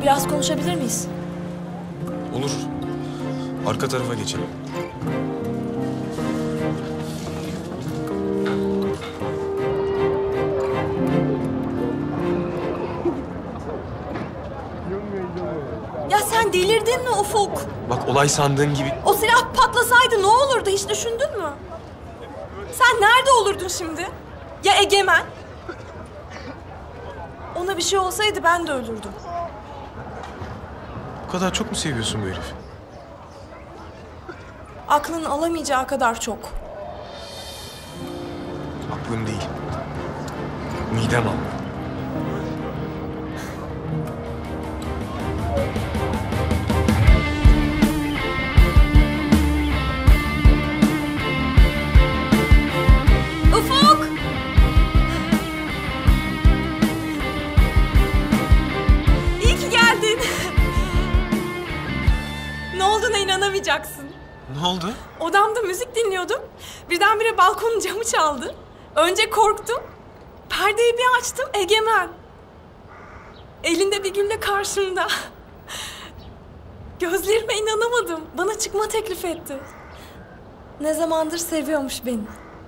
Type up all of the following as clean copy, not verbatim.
Biraz konuşabilir miyiz? Olur. Arka tarafa geçelim. Ya sen delirdin mi Ufuk? Bak olay sandığın gibi... O silah patlasaydı ne olurdu, hiç düşündün mü? Sen nerede olurdun şimdi? Ya Egemen? Ona bir şey olsaydı ben de ölürdüm. Bu kadar çok mu seviyorsun bu herifi? Aklın alamayacağı kadar çok. Aklım değil. Midem aldı. Ufuk! İyi ki geldin. Ne olduğuna inanamayacaksın. Ne oldu? Odamda müzik dinliyordum. Birdenbire balkonun camı çaldı. Önce korktum. Perdeyi bir açtım, Egemen. Elinde bir gülle karşımda. Gözlerime inanamadım. Bana çıkma teklif etti. Ne zamandır seviyormuş beni.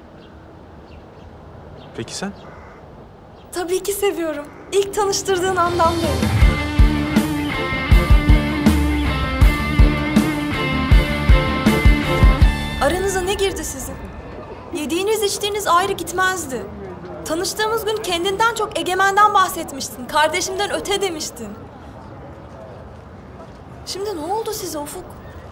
Peki sen? Tabii ki seviyorum. İlk tanıştırdığın andan beri. Aranıza ne girdi sizin? Yediğiniz içtiğiniz ayrı gitmezdi. Tanıştığımız gün kendinden çok Egemen'den bahsetmiştin. Kardeşimden öte demiştin. Şimdi ne oldu size Ufuk?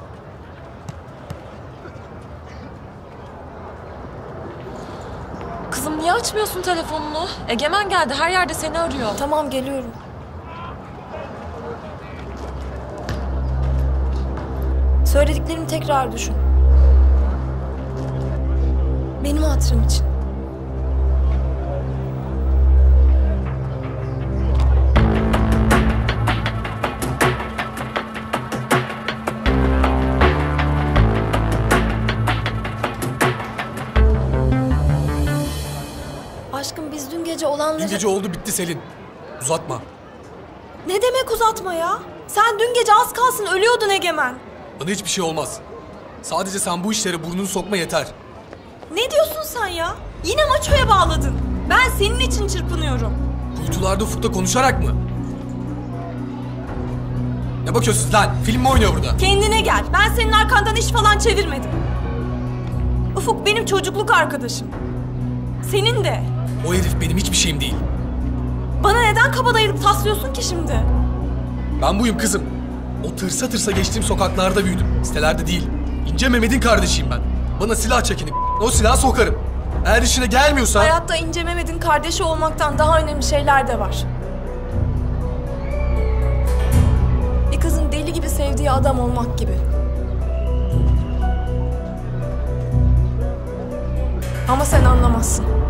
Kızım niye açmıyorsun telefonunu? Egemen geldi, her yerde seni arıyor. Tamam, geliyorum. Söylediklerimi tekrar düşün. Benim hatırım için. Aşkım, biz dün gece olanları... Dün gece oldu bitti Selin. Uzatma. Ne demek uzatma ya? Sen dün gece az kalsın ölüyordun Egemen. Bana hiçbir şey olmaz. Sadece sen bu işlere burnunu sokma yeter. Ne diyorsun sen ya? Yine maçoya bağladın. Ben senin için çırpınıyorum. Kuytularda ufukta konuşarak mı? Ne bakıyorsunuz lan? Film mi oynuyor burada? Kendine gel. Ben senin arkandan iş falan çevirmedim. Ufuk benim çocukluk arkadaşım. Senin de. O herif benim hiçbir şeyim değil. Bana neden kabadayılık taslıyorsun ki şimdi? Ben buyum kızım. O tırsa tırsa geçtiğim sokaklarda büyüdüm. Sitelerde değil. İnce Mehmet'in kardeşiyim ben. Bana silah çekinip o silahı sokarım. Eğer işine gelmiyorsa... Hayatta İnce Mehmet'in kardeşi olmaktan daha önemli şeyler de var. Bir kızın deli gibi sevdiği adam olmak gibi. Ama sen anlamazsın.